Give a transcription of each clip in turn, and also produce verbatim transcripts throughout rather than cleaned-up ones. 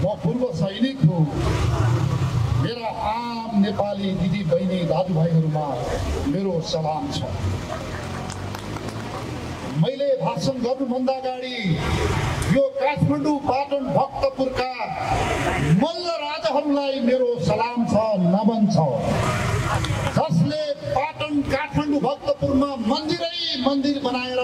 पूर्व सैनिक हो। मेरा आम नेपाली दिदी बहिनी दाजुभाइहरूमा मेरो सलाम छ। मैले भाषण गर्नुभन्दा अगाडि यो काठमाडौँ पाटन भक्तपुरका मल्ल राजाहरूलाई मेरो सलाम छ, नमन छ, जसले पाटन काठमाडौँ भक्तपुरमा मन्दिरै मन्दिर बनाएर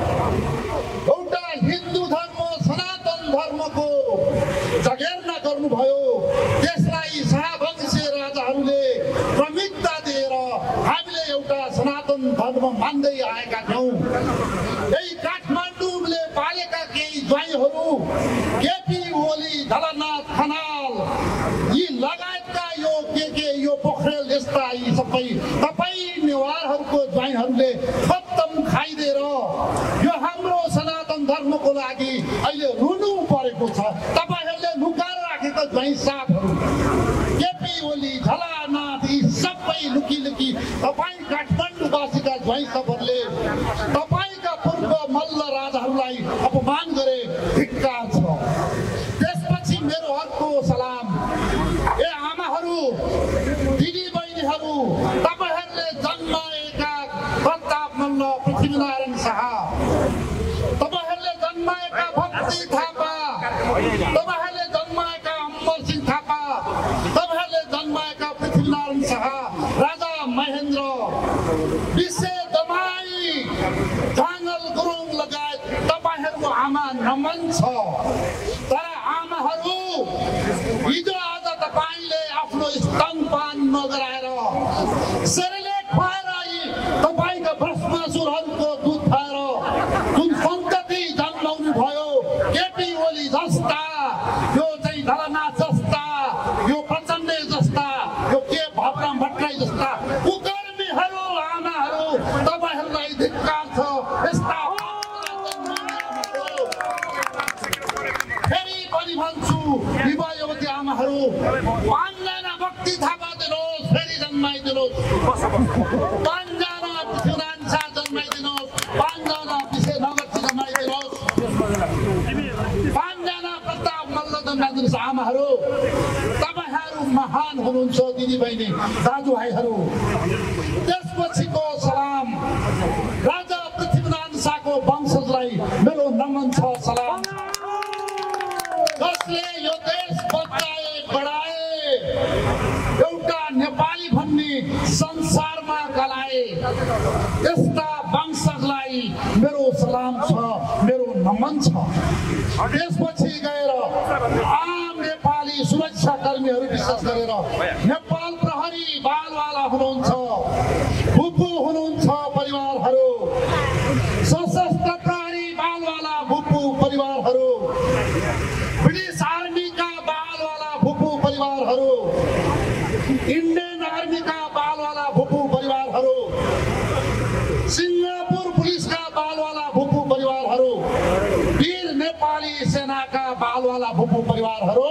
एउटा हिन्दू धर्म सनातन धर्मको जगेर्ना गर्नुभयो। त्यसलाई शाहवंशीय राजाहरूले प्रमुखता दिएर हामीले एउटा सनातन धर्म मान्दै आएका छौँ। यही काठमाडौँले पालेका केही ज्वाइँहरू केपी ओली, झलनाथ खनाल यी लगायतका यो के के यो पोखरेल यस्ता यी सबै तपाईँ नेवारहरूको ज्वाइँहरूले खत्तम खाइदिएर यो हाम्रो सनातन धर्मको लागि अहिले रुनु परेको छ। तपाईँहरूले लुकाएर राखेका ज्वाइँ साथहरू केपी ओली, झलनाथ यी सबै लुकी लुकी तपाईँ काठमाडौँवासीका ज्वाइँ सबहरूले तपाईँका पूर्व मल्ल राजाहरूलाई अपमान गरे, धिक्कार छ। त्यसपछि मेरो अर्को सलाम, ए आमाहरू, दिदी बहिनीहरू, तपाईँहरूले जन्माएका प्रताप मल्ल, पृथ्वीनारायण शाह, तपाईँहरूले जन्माएका भक्ति थापा, तपाईँहरूले जन्माएका अमर सिंह थापा, तपाईँहरूले जन्माएका पृथ्वीनारायण शाह, राजा महेन्द्र, विशे दमाई, जाङ्गल गुरुङ लगायत तपाईँहरूको आमा नमन छ। तर आमाहरू, हिजो आज तपाईँले आफ्नो स्तनपान नगराएर सेरेलेक खुवाएर यी तपाईँका भस्मासुरहरूको दुध खुवाएर जुन सन्तति जन्माउनु भयो, केपी ओली जस्ता, यो चाहिँ झलनाथ जस्ता, यो प्रचण्ड जस्ता, यो के भद्राम भट्टराई जस्ता कुकर्मीहरू, आमाहरू, तपाईँहरूलाई धिक्कार छ। यस्ता फेरि पनि भन्छु, युवा युवती आमाहरू, पाँचजना भक्ति थापा दिनुहोस्, फेरि जन्माइदिनुहोस्। पाँचजना पृथ्वीनारायण शाह जन्माइदिनुहोस्, पाँचजना विशे नगरजी जन्माइदिनुहोस्, पाँचजना प्रताप मल्ल जन्माइदिनुहोस्। आमाहरू, तपाईँहरू महान हुनुहुन्छ, दिदी बहिनी दाजुभाइहरू। त्यसपछिको सलाम राजा पृथ्वीनारायण शाहको वंशजलाई मेरो नमन छ, सलाम, जसले यो देश बचाए बढाए, एउटा नेपाली भन्ने संसारमा गलाए, यस्ता वंशजलाई मेरो सलाम छ, मेरो नमन छ। त्यसपछि गएर आम नेपाली सुरक्षाकर्मीहरू, विशेष गरेर नेपाल प्रहरी बालवाला हुनुहुन्छ, भुपु हुनुहुन्छ परिवारहरू, सशस्त्र प्रहरी बालवाला भुपु परिवारहरू, ब्रिटिस आर्मीका बालवाला भुपु परिवारहरू, इन्डियन आर्मीका बालवाला भुपु परिवारहरू, सिङ्गापुर पुलिसका बालवाला भुपु परिवारहरू, वीर नेपाली सेनाका बालवाला भुपु परिवारहरू,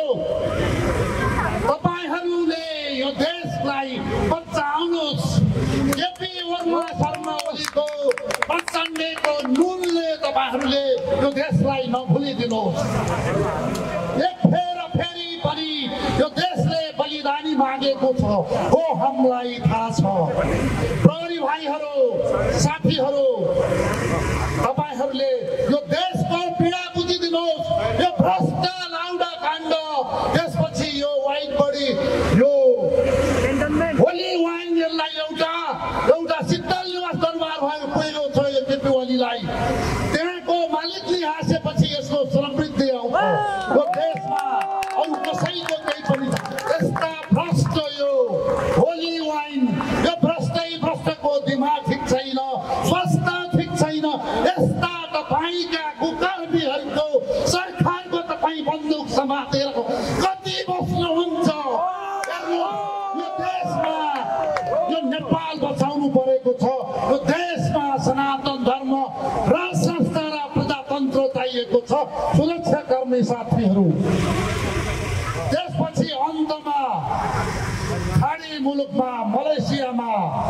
तपाईँहरूले यो देशलाई बचाउनुहोस्। केपी वर्मा शर्मा ओलीको प्रचण्डको नुनले तपाईँहरूले यो देशलाई नभुलिदिनुहोस्। एक फेर फेरि पनि यो देशले बलिदानी मागेको छ, हो हामीलाई थाहा छ। प्रहरी भाइहरू, साथीहरू, तपाईँहरूले यो देशको पीडा बुझिदिनुहोस्। यो भ्रष्ट लाउडा काण्ड, त्यसपछि यो वाइन बडी, यो होली वाइन, यसलाई एउटा एउटा शीतल निवास दरबार भएको पुगेको छ यो केपी ओलीलाई। त्यहाँको मालिकले हाँसेपछि यसको समृद्धि आउँछ। यो देशमा अरू कसैको केही पनि यस्ता भ्रष्ट, यो होली वाइन, यो भ्रष्टै भ्रष्टको दिमाग ठिक छैन, स्वास्थ्य ठिक छैन। यस्ता तपाईँका कुकर्मीहरूको सरकारको तपाईँ बन्दुक समातेर कति बस्नुहुन्छ? यो देशमा यो नेपाल बचाउनु परेको छ। यो देशमा सनातन धर्म, राजशास्त्र र प्रजातन्त्र चाहिएको छ, सुरक्षाकर्मी साथीहरू। त्यसपछि अन्तमा खाडी मुलुकमा, मलेसियामा,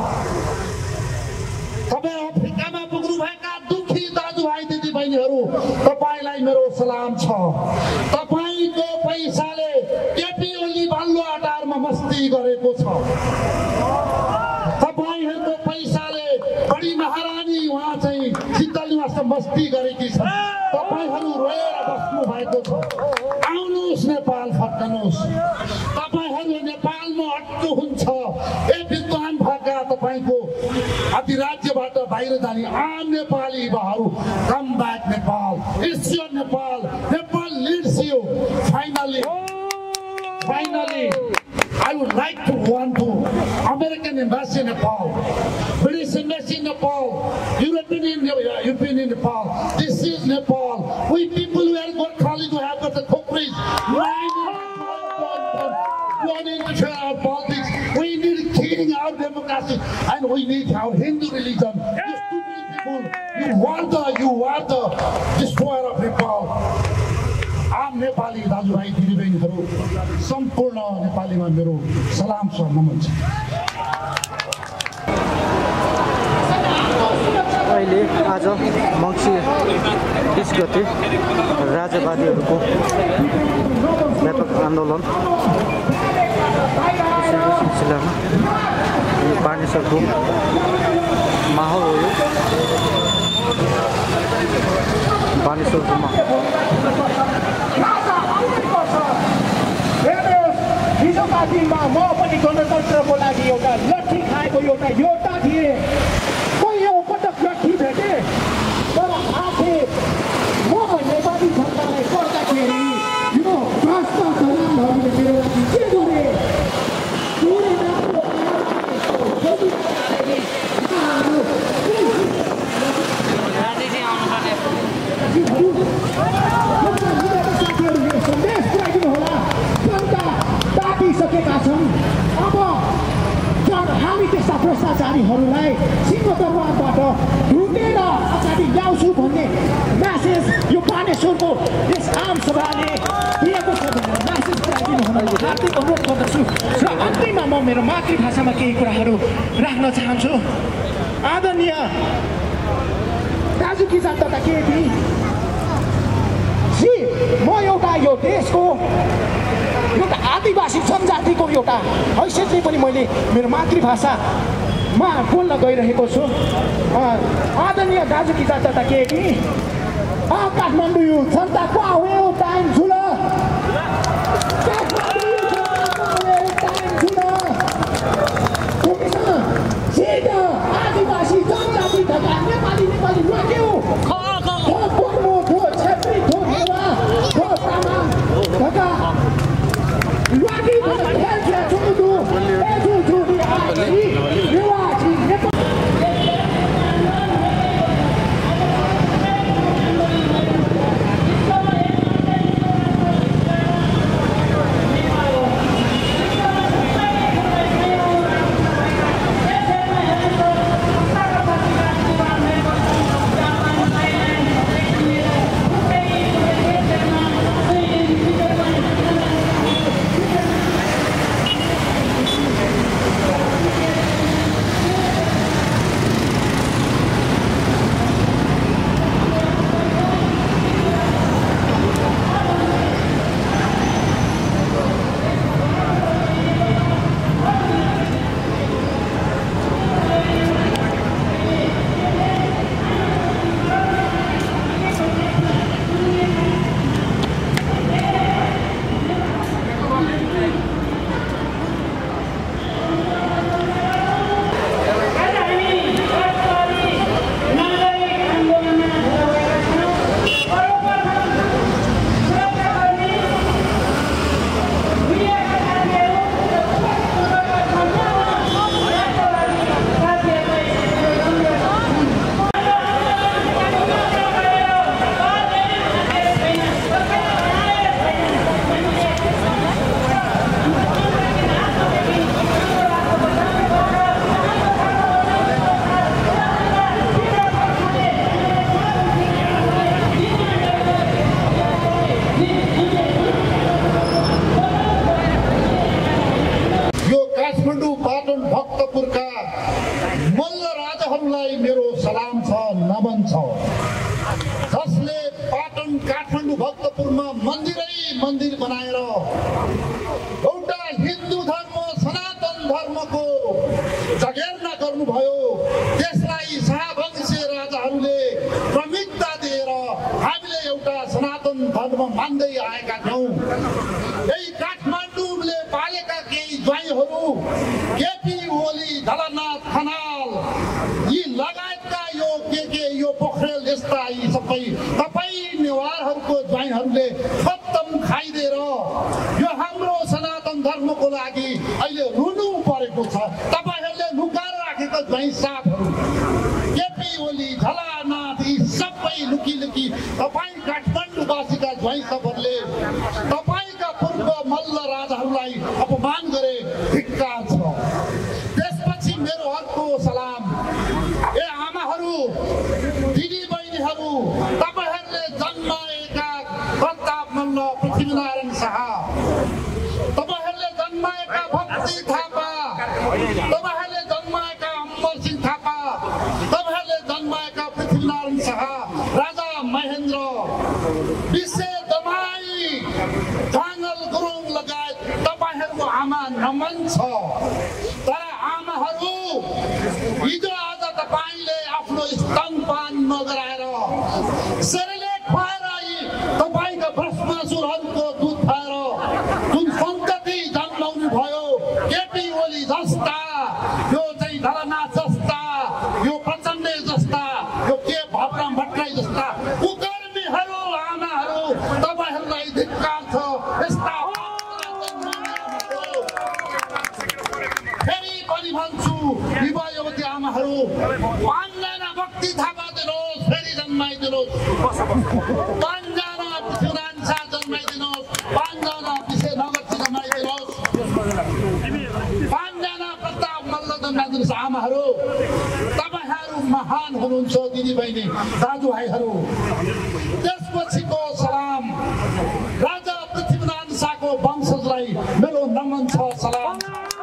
तपाईँ अफ्रिकामा पुग्नुभएका दुखी दाजुभाइ दिदी बहिनीहरू, तपाईँलाई मेरो सलाम छ। तपाईँको पैसाले मस्ती गरेकी छन्। तपाईहरू रोएर बस्नु भएको छ। आउनुहोस् नेपाल फर्कनुहोस्। तपाईहरू नेपालमा अट्टु हुन्छ। ए विद्वान भएका तपाईँको अधिराज्यबाट बाहिर जाने आम नेपाली युवाहरू, come back Nepal, it's your Nepal, Nepal leads you. Finally, finally, I would like to want to American embassy in Nepal, British embassy in Nepal, European in European in Nepal. This is Nepal. We people who are got college who have got the countries. We need to share our politics. We need killing our democracy, and we need our Hindu religion. You stupid people, you are the you are the destroyer of Nepal. आम नेपाली दाजुभाइ दिदीबहिनीहरू सम्पूर्ण नेपालीमा मेरो सलाम छ, नमन छ। अहिले आज मङ्सिर बीस गते राजावादीहरूको व्यापक आन्दोलन सिलसिलामा यो बानेश्वरको माहौल हो। यो बानेश्वरको माहौल हिजोका म पनि गणतन्त्रको लागि एउटा लट्ठी खाएको एउटा योद्धा थिएँ। कोही यो पटक लट्ठी भेटे तर आफै म नेपाली जनतालाई पर्दाखेरि यो भ्रष्ट दलालहरूले मेरो लागि के गरे? सकेका छन्। अब हामी त्यस्ता भ्रष्टाचारीहरूलाई सिंहदरबारबाट ढुँडेर अगाडि ल्याउँछु भन्ने म्यासेज यो बानेश्वरको यस आम सभाले दिएको छ भनेर म्यासेज पुऱ्याइदिनु हुन हार्दिक अनुरोध गर्दछु। र अन्तिममा म मेरो मातृभाषामा केही कुराहरू राख्न चाहन्छु। आदरणीय दाजु किसान तथा केटी जी, म एउटा यो देशको एउटा आदिवासी जनजातिको एउटा हैसियतले पनि मैले मेरो मातृभाषामा बोल्न गइरहेको छु। आदरणीय दाजु किसान तथा केटी, काठमाडौँ जनताको आवे टाइम छु ल आदिवासी जनजाति तथा नेपाली नेपाली लाग्यो छेत्री थो नेवा थो तामाङ तथा Lucky for the health to do, to do the I T, you are जागेर्ना गर्नुभयो। त्यसलाई शाहवंशी राजाहरूले प्रमुखता एउटा सनातन धर्म मान्दै आएका छौँ। यही काठमाडौँले पालेका केही ज्वाइँहरू केपी ओली, झलनाथ खनाल यी लगायतका यो के के यो पोखरेल यस्ता यी सबै तपाईँ नेवारहरूको ज्वाइँहरूले खत्तम खाइदिएर यो हाम्रो सनातन धर्मको लागि अहिले रुनु परेको छ। तपाईँहरूले लुकाएर राखेका ज्वाइँ साथहरू केपी ओली, झलनाथ यी सबै लुकी लुकी तपाईँ काठमाडौँवासीका ज्वाइँ सबहरूले तपाईँका पूर्व मल्ल राजाहरूलाई अपमान गरे, धिक्कार छ। त्यसपछि मेरो अर्को सलाम, ए आमाहरू, दिदी बहिनीहरू, तपाईँहरूले जन्माएका प्रताप मल्ल, पृथ्वीनारायण शाह, तपाईँहरूले जन्माएका भक्ति थापा, तपाईँहरूले जन्माएका अमर सिंह थापा, तपाईँहरूले जन्माएका पृथ्वीनारायण शाह, राजा महेन्द्र, विशे दमाई, जाङ्गल गुरुङ लगायत तपाईँहरूको आमा नमन छ। तर आमाहरू, हिजो आज तपाईँले आफ्नो स्तनपान नगराएर सेरेलेक खुवाएर यी तपाईँका भ्रष्टासुरहरूको दुध खाएर जुन सन्तति जन्माउनु भयो, केपी ओली जस्ता, यो चाहिँ झलनाथ जस्ता, यो प्रचण्ड जस्ता, यो के भद्र भट्टराई जस्ता कुकर्मीहरू, आमाहरू, तपाईँहरूलाई धिक्कार छ। यस्ता फेरि पनि भन्छु, युवा युवती आमाहरू, पाँचजना भक्ति थापा दिनुहोस्, फेरि जन्माइदिनुहोस्। पाँचजना पृथ्वीनारायण शाह जन्माइदिनुहोस्, पाँचजना विशे नगरजी जन्माइदिनुहोस्, पाँचजना प्रताप मल्ल जन्माइदिनुहोस्। आमाहरू, तपाईँहरू महान हुनुहुन्छ, दिदीबहिनी दाजुभाइहरू। त्यसपछिको सलाम राजा पृथ्वीनारायण शाहको वंशजलाई मेरो नमन छ, सलाम।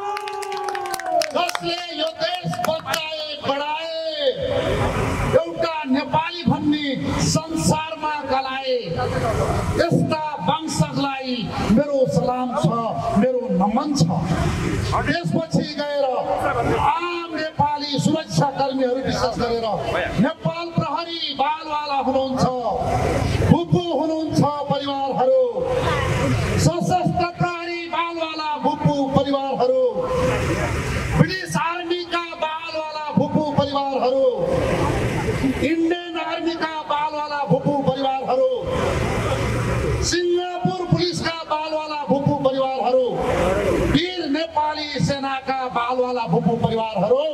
जसले यो देश बचाए, बढाए, एउटा नेपाली भन्ने संसारमा गलाए, यस्ता वंशजलाई मेरो सलाम छ, मेरो नमन छ। त्यसपछि गएर आम नेपाली सुरक्षाकर्मीहरू, विशेष गरेर नेपाल प्रहरी बालवाला हुनुहुन्छ, भुपु हुनुहुन्छ परिवारहरू, सशस्त्र प्रहरी बालवाला भुपु परिवारहरू, ब्रिटिस आर्मीका बालवाला भुपु परिवारहरू, इन्डियन आर्मीका बालवाला भुपु परिवारहरू, सिङ्गापुर पुलिसका बालवाला भुपु परिवारहरू, वीर नेपाली सेनाका बालवाला भुपु परिवारहरू,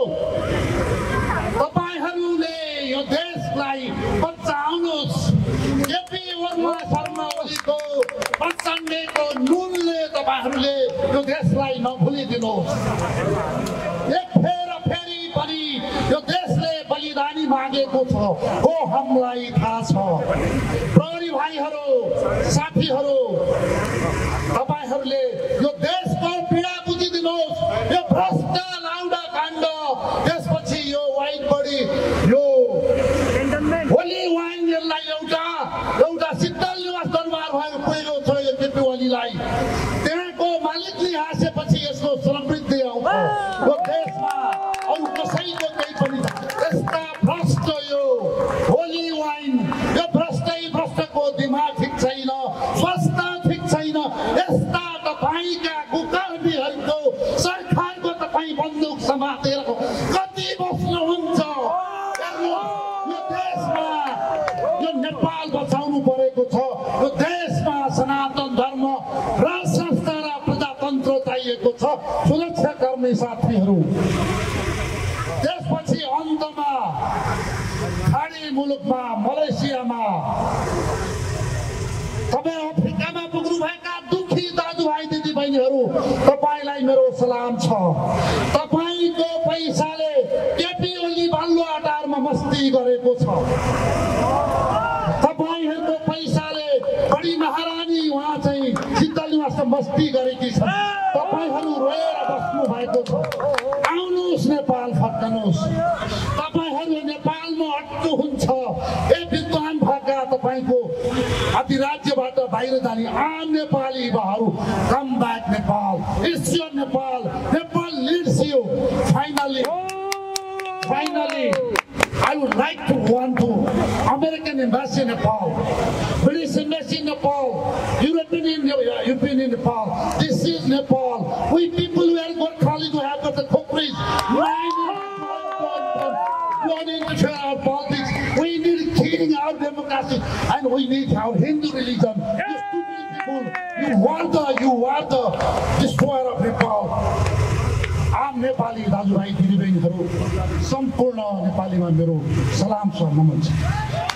तपाईँहरूले यो देशलाई बचाउनुहोस्। केपी वर्मा शर्मा ओलीको प्रचण्डको नुनले तपाईँहरूले यो देशलाई नभुलिदिनुहोस्। एक फेर फेरि पनि यो देशले बलिदानी मागेको छ, हो हामीलाई थाहा छ। प्रहरी भाइहरू, साथीहरू, तपाईँहरूले यो देशको पीडा बुझिदिनुहोस्। यो भ्रष्ट लाउडा काण्ड, त्यसपछि यो वाइन बडी, यो होली वाइन, यसलाई एउटा एउटा शीतल निवास दरबार भएर पुगेको छ यो केपी ओलीलाई। त्यहाँको मालिकले हाँसेपछि यसको समृद्धि आउँछ। यो देशमा अरू कसैको केही पनि यस्ता भ्रष्ट, यो होली वाइन, यो भ्रष्टै भ्रष्टको दिमाग ठिक छैन, स्वास्थ्य ठिक छैन। यस्ता तपाईँका कुकर्मीहरूको सरकारको तपाईँ बन्दुक समातेर कति बस्नुहुन्छ? यो देशमा यो नेपाल बचाउनु परेको छ। यो देशमा सनातन धर्म, राजसंस्था र प्रजातन्त्र चाहिएको छ, सुरक्षाकर्मी साथीहरू। त्यसपछि अन्तमा खाडी मुलुकमा, मलेसियामा, तपाईँ अफ्रिकामा पुग्नुभएका दुखी दाजुभाइ दिदीबहिनीहरू, तपाईँलाई मेरो सलाम छ। तपाईँको पैसाले केपी ओली बालुवाटारमा मस्ती गरेको छ। तपाईँहरूको पैसाले बडी महारानी उहाँ चाहिँ शीतल निवासमा मस्ती गरेकी छ। तपाईँहरू रोएर बस्नु भएको छ। आउनुहोस्, नेपाल फर्कनुहोस्। तपाईँहरू नेपालमा अट्नुहुन्छ। ए विद्वान भएका तपाईँको अधिराज्यबाट बाहिर जाने आम नेपाली युवाहरू, come back Nepal, it's your Nepal, Nepal leads you. Finally, finally I would like to want to American embassy in Nepal, British embassy in Nepal, European in, European in Nepal. This is Nepal. We people who are got college who have got the countries. We need to share our politics. We need killing our democracy, and we need our Hindu religion. You stupid people, you want the, you are the destroyer of Nepal. आम नेपाली दाजुभाइ दिदीबहिनीहरू सम्पूर्ण नेपालीमा मेरो सलाम छ, नमन छ।